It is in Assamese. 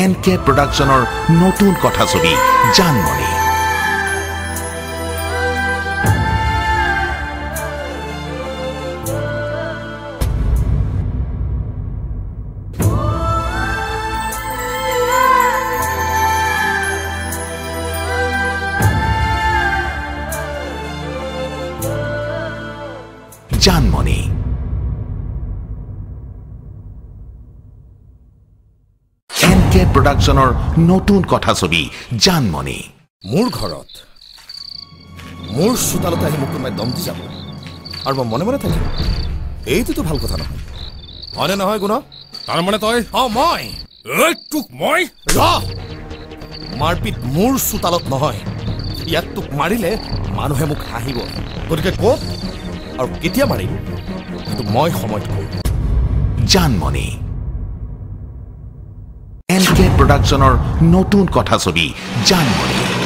এনকে প্ৰডাকশ্যনৰ নতুন কথাছবি জানমণি জানমণি এনকে প্ৰডাকশ্যনৰ নতুন কথাছবি জানমণি মোৰ ঘৰত মোৰ চোতালতে আহি মোক কোনোবাই দম দি যাব আৰু মই মনে মনে থাকিম এইটোতো ভাল কথা নহয় হয়নে নহয় গুণ তাৰ মানে তই মই তোক মই মাৰপিট মোৰ চোতালত নহয় ইয়াত তোক মাৰিলে মানুহে মোক হাঁহিব গতিকে ক'ত আৰু কেতিয়া মাৰিম সেইটো মই সময়ত কম জানমণি এনকে প্ৰডাকশ্যনৰ নতুন কথাছবি জানমণি